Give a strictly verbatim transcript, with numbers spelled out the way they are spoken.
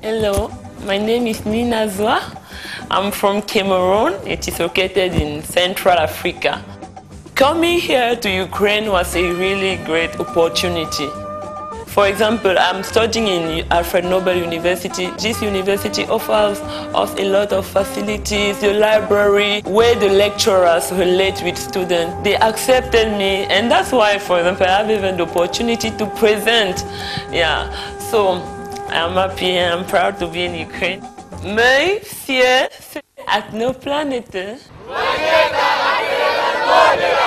Hello, my name is Nina. I'm from Cameroon. It is located in Central Africa. Coming here to Ukraine was a really great opportunity. For example, I'm studying in Alfred Nobel University. This university offers us a lot of facilities, the library, where the lecturers relate with students. They accepted me, and that's why, for example, I have even the opportunity to present. Yeah, so I'm happy and I'm proud to be in Ukraine. My fear at no planet.